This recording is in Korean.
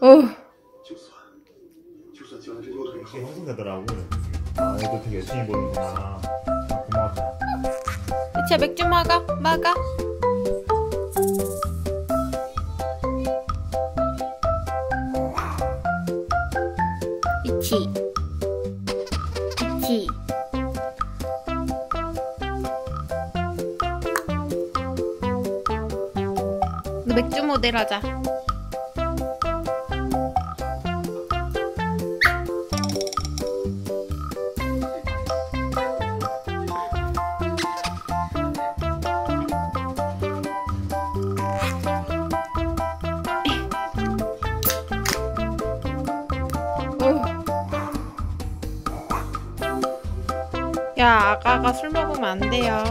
이게 형성되더라고. 아, 애도 되게 열심히 보는구나. 아, 고마워. 이치야 맥주 먹어. 먹어. 이치. 이치. 너 맥주 모델 하자. 야, 아가가 술 먹으면 안 돼요.